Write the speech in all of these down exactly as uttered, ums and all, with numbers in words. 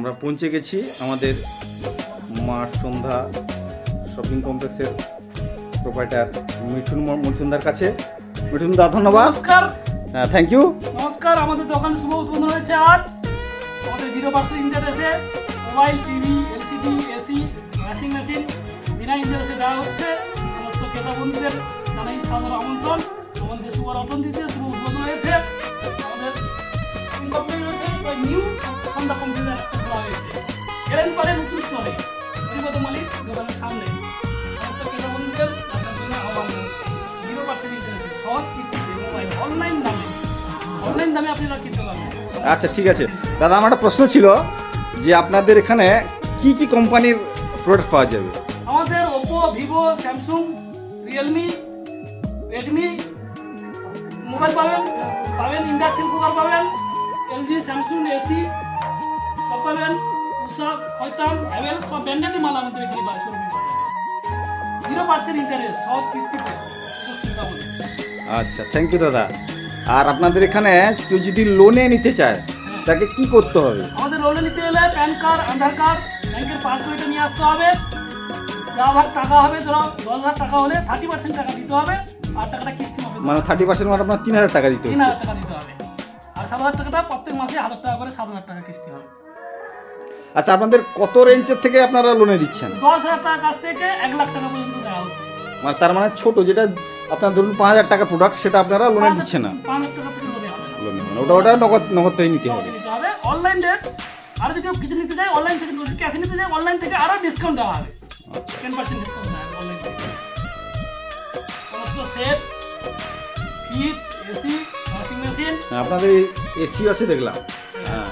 আমরা পৌঁছে গেছি আমাদের মা সন্ধ্যা শপিং কমপ্লেক্সের প্রোপাইটার মিঠুন মজুমদার কাছে। মিঠুন দা ধন্যবাদ। নমস্কার। হ্যাঁ, থ্যাংক ইউ। নমস্কার। আমাদের দোকান শুভ উদ্বোধন হয়েছে আজ। আমাদের জিরো পার্সেন্ট ইন্টারেস্টে mobile, TV, LCD, AC, washing machine বিনা ইন্টারেস্টে দেওয়া হচ্ছে। সমস্ত ক্রেতা বন্ধুদের জানাই সাদর আমন্ত্রণ। আমাদের শুভ অর্থনীতিতে শুভ উদ্বোধন হয়েছে। আমাদের শপিং কমপ্লেক্স রয়েছে নিউ সন্ধ্যা কম্পিউটার খোলা হয়েছে। গেলেন পারে নতুন স্তরে হরিপদ মালিক দোকানের সামনে। সমস্ত ক্রেতা বন্ধুদের আপনার জন্য আহ্বান জিরো পার্সেন্ট ইন্টারেস্টে সহজ কিস্তিতে মোবাইল অনলাইন দামে অনলাইন দামে আপনারা কিনতে পারবেন। আচ্ছা, ঠিক আছে দাদা, আমার একটা প্রশ্ন ছিল যে আপনাদের এখানে কি কি কোম্পানির প্রোডাক্ট পাওয়া যাবে? আমাদের Oppo, Vivo, Samsung, Realme, Redmi mobile পাবেন পাবেন ইন্ডাকশন কুকার পাবেন, এলজি, স্যামসুং, এসি সব পাবেন। উষা, খয়তাম, হ্যাভেল সব ব্র্যান্ডেডই মাল আমাদের এখানে পাওয়া শোরুমে পাওয়া যাবে। জিরো পার্সেন্ট ইন্টারেস্ট সহজ কিস্তিতে। আচ্ছা, থ্যাংক ইউ দাদা। আর আপনাদের এখানে কেউ যদি লোনে নিতে চায় তাকে কি করতে হবে? আমাদের লোনে নিতে হলে প্যান কার্ড, আধার কার্ড, ব্যাংকের পাসবইটা নিয়ে আসতে হবে। যা ভাগ টাকা হবে, ধরো দশ হাজার টাকা হলে থার্টি পার্সেন্ট টাকা দিতে হবে, আর টাকাটা কিস্তি হবে। মানে থার্টি পার্সেন্ট মানে আপনার তিন হাজার টাকা দিতে তিন হবে। হাজার টাকা দিতে হবে, আর সাত হাজার টাকাটা প্রত্যেক মাসে হাজার টাকা করে সাত হাজার টাকা কিস্তি হবে। আচ্ছা, আপনাদের কত রেঞ্জের থেকে আপনারা লোনে দিচ্ছেন? দশ হাজার টাকার কাছ থেকে এক লাখ টাকা পর্যন্ত দেওয়া হচ্ছে। মানে তার মানে ছোট যেটা আপনার ধরুন পাঁচ হাজার টাকা প্রোডাক্ট, সেটা আপনারা লোনে দিচ্ছেন না? পাঁচ হাজার টাকা থেকে লোনে হবে না, লোনে মানে ওটা ওটা নগদ নগদ থেকে নিতে হবে। দিতে হবে অনলাইন রেট। আর যদি কেউ কিছু নিতে চায় অনলাইন থেকে, ক্যাশে নিতে চায় অনলাইন থেকে আরো ডিসকাউন্ট দেওয়া হবে। টেন পার্সেন্ট ডিসকাউন্ট দেওয়া হবে অনলাইন থেকে। সমস্ত set, fridge, AC, washing machine. আপনাদের এসি আছে দেখলাম। হ্যাঁ,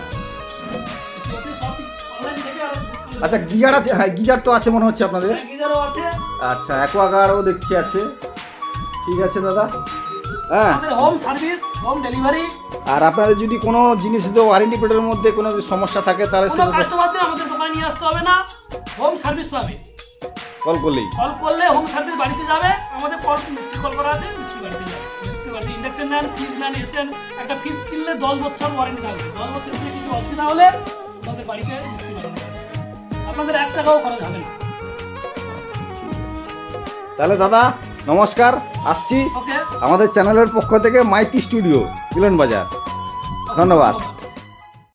আচ্ছা, গিজার আছে? হ্যাঁ, গিজার তো আছে মনে হচ্ছে আপনাদের। গিজারও আছে। আচ্ছা, অ্যাকোয়াগার্ডও দেখছি আছে। ঠিক আছে দাদা। হ্যাঁ, আমাদের হোম সার্ভিস, হোম ডেলিভারি। আর আপনাদের যদি কোনো জিনিস ওয়ারেন্টি পিরিয়ডের মধ্যে কোনো সমস্যা থাকে তাহলে কোনো কাস্টমারদের আমাদের দোকানে নিয়ে আসতে হবে না, হোম সার্ভিস পাবে। কল করলেই কল করলে হোম সার্ভিস বাড়িতে যাবে। আমাদের কল মিস্ত্রি কল করা আছে, মিস্ত্রি বাড়িতে যাবে। মিস্ত্রি বাড়িতে ইন্ডাকশন নেন, ফ্রিজ নেন, এসি নেন, একটা ফ্রিজ কিনলে দশ বছর ওয়ারেন্টি থাকবে। দশ বছর যদি কিছু অসুবিধা হলে আমাদের বাড়িতে মিস্ত্রি বাড়িতে যাবে। আপনাদের এক টাকাও খরচ হবে না। তাহলে দাদা নমস্কার, আসছি ওকে। আমাদের চ্যানেলের পক্ষ থেকে মাইতি স্টুডিও, মিলন বাজার। ধন্যবাদ।